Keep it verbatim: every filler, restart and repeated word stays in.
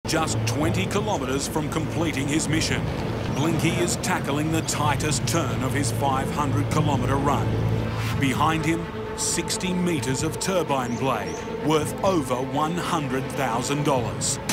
just twenty kilometres from completing his mission. Blinky is tackling the tightest turn of his five hundred kilometre run. Behind him, sixty metres of turbine blade worth over one hundred thousand dollars.